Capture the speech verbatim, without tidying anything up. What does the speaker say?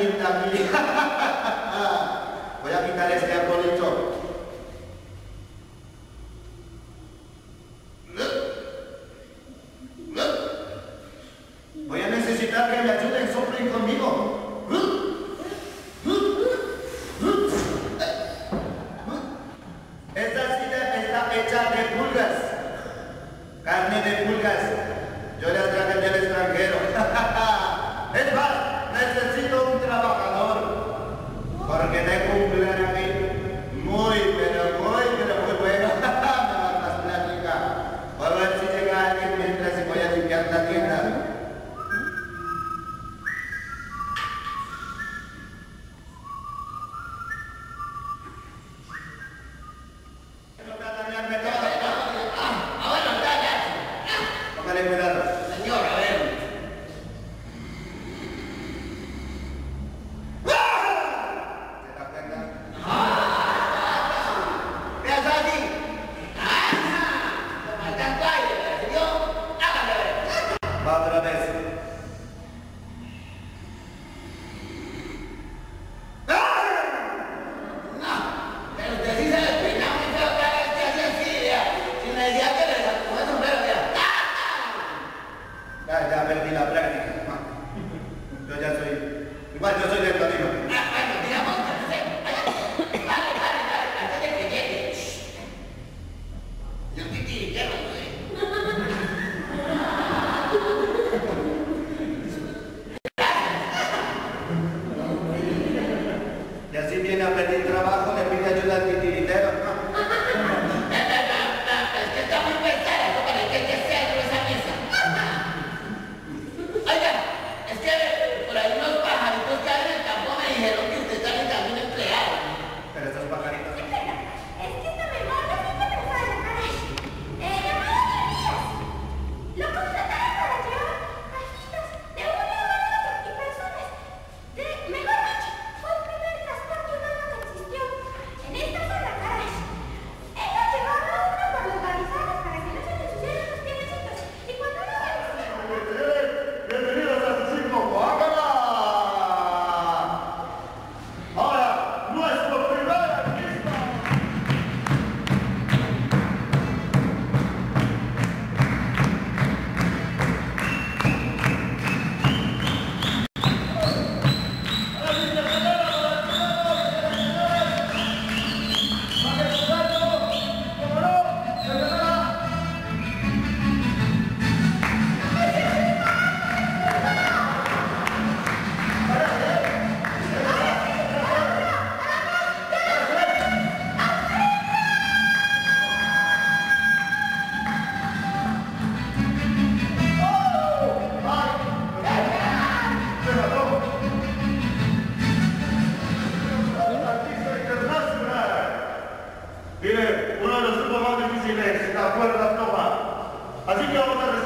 linda aquí. Voy a quitar este arbolito. Voy a necesitar que me ayuden, soplen conmigo. Esta silla está hecha de pulgas. Carne de pulgas. Yo las traje del extranjero. Es más, necesito un trabajador. Porque tengo un plan aquí muy, pero muy, pero muy bueno. Me va a más plática. Voy a ver si llega alguien mientras se voy a limpiar la tienda. Póngale cuidado. Señor, a ver. ¿Se da cuenta? ¿Qué haces así? ¡Ah! Al tanto aire, señor. Hágale a ver. Va otra vez. No, pero usted sí se despeina muy feo cada vez que hace así, vea. Si me decía que le sacó el sombrero, vea. Ya, ya perdí la práctica. Yo ya soy... Igual yo soy del Tolima. Ah, bueno, digamos que no sé. Vale, vale, vale, antes de que llegue. Yo estoy tiritero, güey. Y así viene a pedir trabajo, le pide ayuda al titiritero. Es que está muy pesada, eso para que esté cerro esa mesa. Oiga, es que por ahí unos pajaritos que hay en el campo me dijeron que usted está necesitando un empleado. Pero estos pajaritos... Espera, es que esta memoria siempre me falla, caray. Eh, llamado Elías. Lo contrataron para llevar cajitas de uno a otro y personas. De, mejor dicho, fue el primer transporte humano que existió en esta zona, caray. Él lo llevaba a uno por los barrizales para que no se le ensuciaran los piecitos. Y cuando uno se les... Bienvenidos a su circo, ¡guácala! Ahora, nuestro primer artista. Mire, uno de los grupos más difíciles, la cuerda floja. Así que vamos a